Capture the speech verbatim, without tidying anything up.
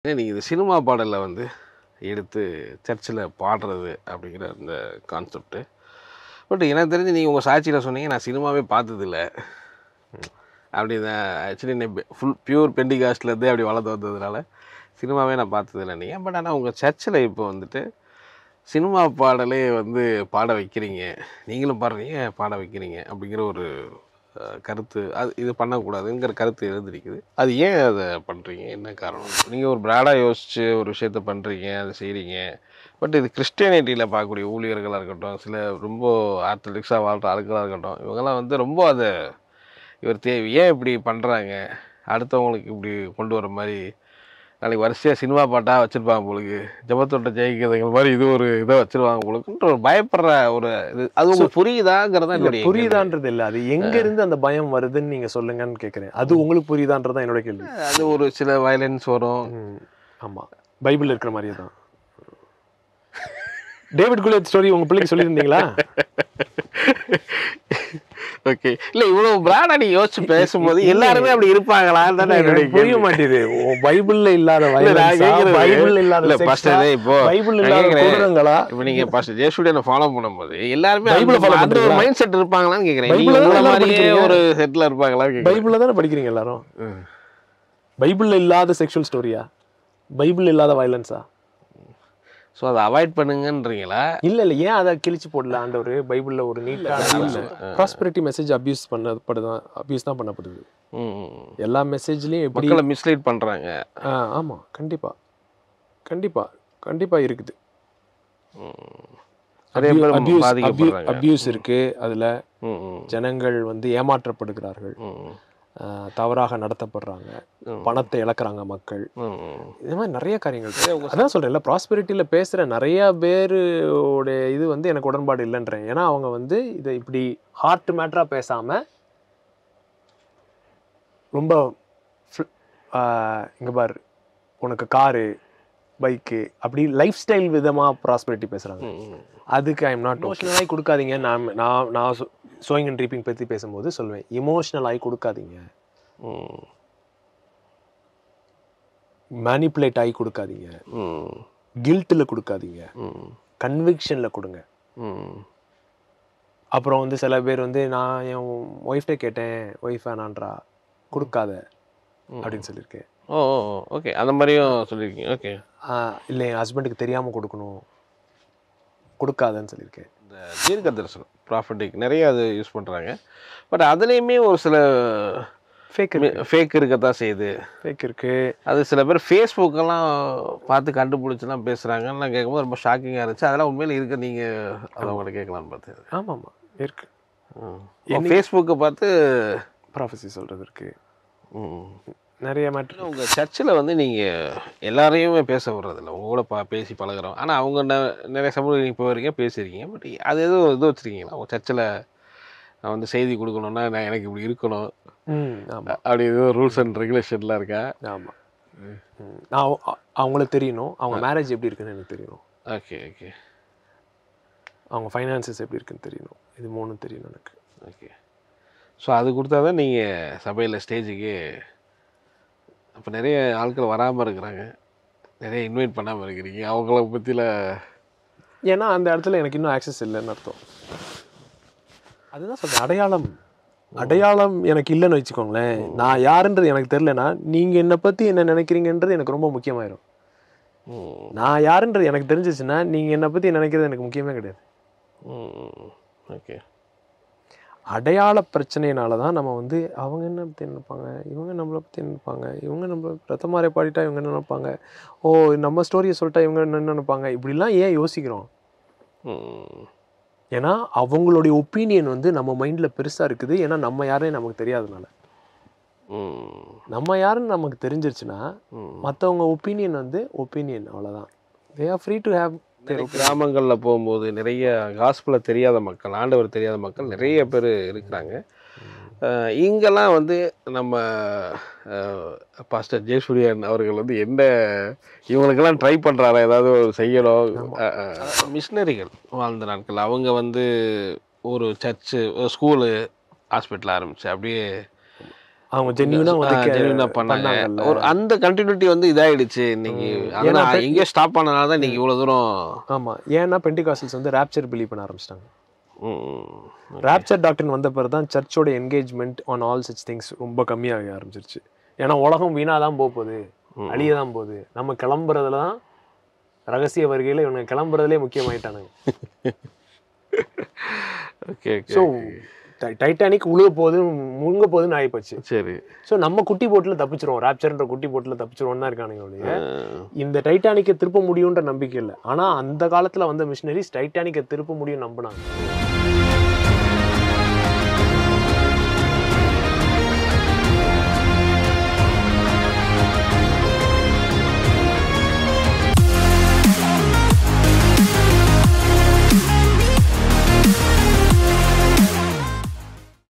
நீங்க இந்த சினிமா பாடல்ல வந்து எடுத்து சர்ச்சில் பாடுறது அப்படிங்கிற அந்த கான்செப்ட். பட் எனக்கு தெரிஞ்சு நீங்கள் உங்கள் சாட்சியில் சொன்னீங்க, நான் சினிமாவே பார்த்ததில்ல அப்படி தான். ஆக்சுவலி நான் ஃபுல் பியூர் பெண்டிகாஸ்ட்லேருந்தே அப்படி வளர்ந்து வந்ததுனால சினிமாவே நான் பார்த்ததில்லை நீங்கள். பட் ஆனால் உங்கள் சர்ச்சில் இப்போ வந்துட்டு சினிமா பாடலே வந்து பாட வைக்கிறீங்க, நீங்களும் பாடுறீங்க பாட வைக்கிறீங்க அப்படிங்கிற ஒரு கருத்து, அது இது பண்ணக்கூடாதுங்கிற கருத்து எழுந்திருக்குது. அது ஏன் அதை பண்ணுறீங்க, என்ன காரணம்? நீங்கள் ஒரு பிராடாக யோசித்து ஒரு விஷயத்த பண்ணுறீங்க, அதை செய்கிறீங்க. பட் இது கிறிஸ்டியானிட்டியில் பார்க்கக்கூடிய ஊழியர்களாக இருக்கட்டும், சில ரொம்ப ஆர்த்தடாக்ஸாக வாழ்கிற ஆட்களாக இருக்கட்டும், இவங்கெல்லாம் வந்து ரொம்ப அதை இவர் தே ஏன் இப்படி பண்ணுறாங்க, அடுத்தவங்களுக்கு இப்படி கொண்டு வர மாதிரி நாளைக்கு வரிசையாக சினிமா பாட்டாக வச்சுருப்பாங்க போலுக்கு, ஜபத்தொட்ட ஜெயிக்கிறதுங்கிற மாதிரி இது ஒரு இதை வச்சுருவாங்க போலுக்குன்ற ஒரு பயப்படுற ஒரு இது. அது உங்களுக்கு புரியுதாங்கிறதா என்னுடைய புரியுதான்றது இல்லை, அது எங்கேருந்து அந்த பயம் வருதுன்னு நீங்கள் சொல்லுங்கன்னு கேட்குறேன். அது உங்களுக்கு புரியுதான்றதான் என்னோட கேள்வி. அது ஒரு சில வயலன்ஸ் வரும். ஆமாம், பைபிள் இருக்கிற மாதிரியே தான். டேவிட் கோலியத் ஸ்டோரி உங்கள் பிள்ளைக்கு சொல்லியிருந்தீங்களா? ஓகே, இல்லை இவ்வளோ பிராடா நீ யோசிச்சு பேசும்போது எல்லாருமே அப்படி இருப்பாங்களான்னு தானே என்னுடைய புரிய மாட்டேது. பைபிள்ல இல்லாத பைபிள் இல்லாத இப்போ பைபிள் இல்லாத குதிரங்களா? இப்போ நீங்க பாஸ்டர் ஜெயசூரியனை ஃபாலோ பண்ணும்போது எல்லாருமே அந்த ஒரு மைண்ட் செட் இருப்பாங்களான்னு கேட்குறேன். உங்களை மாதிரியே ஒரு செட்டில் இருப்பாங்களா? பைபிள்ல தானே படிக்கிறீங்க எல்லாரும். பைபிள்ல இல்லாத செக்ஷுவல் ஸ்டோரியா, பைபிள் இல்லாத வயலன்ஸா? ஸோ அதை அவாய்ட் பண்ணுங்கன்றீங்களா? இல்லை இல்லை, ஏன் அதை கிழிச்சு போடல ஆண்டவர்? பைபிளில் ஒரு நீட்டான ப்ராஸ்பெரிட்டி மெசேஜ் அப்யூஸ் பண்ணப்படுதான், அப்யூஸ் தான் பண்ணப்படுது. எல்லா மெசேஜ்லேயும் எப்படி மக்களை மிஸ்லீட் பண்ணுறாங்க. ஆ ஆமாம், கண்டிப்பாக கண்டிப்பாக கண்டிப்பாக இருக்குது. அப்யூஸ் இருக்குது, அதில் ஜனங்கள் வந்து ஏமாற்றப்படுகிறார்கள், தவறாக நடத்தப்படுறாங்க, பணத்தை இழக்கிறாங்க மக்கள், இது மாதிரி நிறைய காரியங்கள். அதான் சொல்கிறேன், இல்லை ப்ராஸ்பெரிட்டியில் பேசுகிற நிறையா பேருடைய இது வந்து எனக்கு உடன்பாடு இல்லைன்றேன். ஏன்னா அவங்க வந்து இதை இப்படி ஹார்ட் மேட்டராக பேசாமல் ரொம்ப இங்கே பாரு உனக்கு காரு பைக்கு அப்படி லைஃப் ஸ்டைல் விதமாக ப்ராஸ்பெரிட்டி பேசுகிறாங்க. அதுக்கு ஐ எம் நாட். எமோஷனலாகி கொடுக்காதீங்க. நான் நான் நான் சோயிங் அண்ட் ரீப்பிங் பற்றி பேசும்போது சொல்லுவேன், இமோஷனல் ஆகி கொடுக்காதீங்க, மேனிப்புலேட் ஆகி கொடுக்காதீங்க, கில்ட்டில் கொடுக்காதீங்க, கன்விக்ஷனில் கொடுங்க. அப்புறம் வந்து சில பேர் வந்து நான் என் ஒய்ஃப்டே கேட்டேன், ஒய்ஃப் வேணான்றா, கொடுக்காத அப்படின்னு சொல்லியிருக்கேன். ஓ ஓகே, அந்த மாதிரியும் சொல்லியிருக்கீங்க. ஓகே, இல்லை என் ஹஸ்பண்டுக்கு தெரியாமல் கொடுக்கணும், கொடுக்காதன்னு சொல்லியிருக்கேன். இந்த தீர்க்க தரிசனம் ப்ராஃபட்டிக் நிறைய அது யூஸ் பண்ணுறாங்க. பட் அதுலேயுமே ஒரு சில ஃபேக் ஃபேக் இருக்கத்தான் செய்யுது. ஃபேக் இருக்குது. அது சில பேர் ஃபேஸ்புக்கெல்லாம் பார்த்து கண்டுபிடிச்சலாம் பேசுகிறாங்கன்னு நான் கேட்கும்போது ரொம்ப ஷாக்கிங்காக இருந்துச்சு. அதெல்லாம் உண்மையில் இருக்க, நீங்கள் அதை உங்கள்கிட்ட கேட்கலான்னு பார்த்தேன். ஆமாம் ஆமாம் இருக்கு. ஃபேஸ்புக்கை பார்த்து ப்ராஃபஸி சொல்கிறது இருக்குது. நிறைய மேட்டர். உங்கள் சர்ச்சில் வந்து நீங்கள் எல்லாரையுமே பேச விடுறதில்ல, உங்க கூட பா பேசி பழகிறோம். ஆனால் அவங்க ந நிறைய சமூகம் நீங்கள் போகிறீங்க பேசியிருக்கீங்க. பட் அது எதுவும் இது வச்சுருக்கீங்களா உங்கள் சர்ச்சில்? நான் வந்து செய்தி கொடுக்கணுன்னா நான் எனக்கு இப்படி இருக்கணும் அப்படி எதுவும் ரூல்ஸ் அண்ட் ரெகுலேஷன்லாம் இருக்கா? ஆமாம், நான் அவங்களுக்கு தெரியணும், அவங்க மேரேஜ் எப்படி இருக்குன்னு எனக்கு தெரியணும். ஓகே ஓகே, அவங்க ஃபைனான்சஸ் எப்படி இருக்குன்னு தெரியணும். இது மூணும் தெரியணும் எனக்கு. ஓகே, ஸோ அது கொடுத்தா தான் நீங்கள் சபையில் ஸ்டேஜுக்கு. அப்போ நிறைய ஆட்கள் வராமல் இருக்கிறாங்க, நிறைய இன்வைட் பண்ணாமல் இருக்கிறீங்க அவங்கள பற்றியில். ஏன்னா அந்த இடத்துல எனக்கு இன்னும் ஆக்சஸ் இல்லைன்னு அர்த்தம். அதுதான் சொல்கிறேன், அடையாளம் அடையாளம் எனக்கு இல்லைன்னு வச்சுக்கோங்களேன். நான் யாருன்றது எனக்கு தெரிலனா நீங்கள் என்னை பற்றி என்ன நினைக்கிறீங்கன்றது எனக்கு ரொம்ப முக்கியமாயிரும். நான் யாருன்றது எனக்கு தெரிஞ்சிச்சுன்னா நீங்கள் என்னை பற்றி நினைக்கிறது எனக்கு முக்கியமே கிடையாது. ஓகே, அடையாள பிரச்சனையினால தான் நம்ம வந்து அவங்க என்ன பற்றி நினைப்பாங்க, இவங்க நம்மளை பற்றி நினைப்பாங்க, இவங்க நம்மளை ரத்தமாரை பாடிட்டா இவங்க என்ன நினைப்பாங்க, ஓ நம்ம ஸ்டோரியை சொல்லிட்டா இவங்க என்ன நினைப்பாங்க, இப்படிலாம் ஏன் யோசிக்கிறோம்? ஏன்னா அவங்களுடைய ஒப்பீனியன் வந்து நம்ம மைண்டில் பெருசாக இருக்குது. ஏன்னா நம்ம யாருன்னு நமக்கு தெரியாதனால. நம்ம யாருன்னு நமக்கு தெரிஞ்சிருச்சுன்னா மற்றவங்க ஒப்பீனியன் வந்து ஒப்பீனியன், அவ்வளோதான். They are free to have. கிராமங்களில் போகும்போது நிறைய காஸ்பலை தெரியாத மக்கள், ஆண்டவர் தெரியாத மக்கள் நிறைய பேர் இருக்கிறாங்க. இங்கெல்லாம் வந்து நம்ம பாஸ்டர் ஜெயசூரியன் அவர்கள் வந்து என்ன இவங்களுக்கெல்லாம் ட்ரை பண்ணுறாரா, ஏதாவது செய்யணும். மிஷினரிகள் வாழ்ந்த நாட்கள் அவங்க வந்து ஒரு சர்ச்சு, ஒரு ஸ்கூலு, ஹாஸ்பிட்டல் ஆரம்பிச்சு அப்படியே அவங்க ஜென்யூனா வந்து ஜென்யூனா பண்ணாங்க. ஒரு அந்த கண்டினியூட்டி வந்து இதாயிடுச்சு இன்னைக்கு. அதனால எங்கே ஸ்டாப் பண்ணனால தான் இன்னைக்கு இவ்வளோ தூரம். ஆமாம், ஏன்னா பெண்டிகாசல்ஸ் வந்து ராப்சர் பிலீவ் பண்ண ஆரம்பிச்சிட்டாங்க. ராப்சர் டாக்டரின் வந்த பிறகு தான் சர்ச்சோட engagement on all such things ரொம்ப கம்மியாக ஆரம்பிச்சிருச்சு. ஏன்னா உலகம் வீணாக தான் போக போகுது, அழிய தான் போகுது. நம்ம கிளம்புறதுல தான் ரகசிய வருகையில் இவங்க கிளம்புறதுலே முக்கியமாயிட்டானுங்க. ஓகே. ஸோ டைட்டானிக் உழுக போது முழுங்க போதுன்னு ஆகிப்போச்சு. சரி. ஸோ நம்ம குட்டி போட்டில் தப்பிச்சிருவோம், ராப்சர்ன்ற குட்டி போட்டில் தப்பிச்சிருவோம் தான் இருக்கானுங்க ஒழிய இந்த டைட்டானிக்கை திருப்ப முடியுன்ற நம்பிக்கை இல்லை. ஆனால் அந்த காலத்தில் வந்த மிஷினரிஸ் டைட்டானிக்கை திருப்ப முடியும் நம்பினாங்க.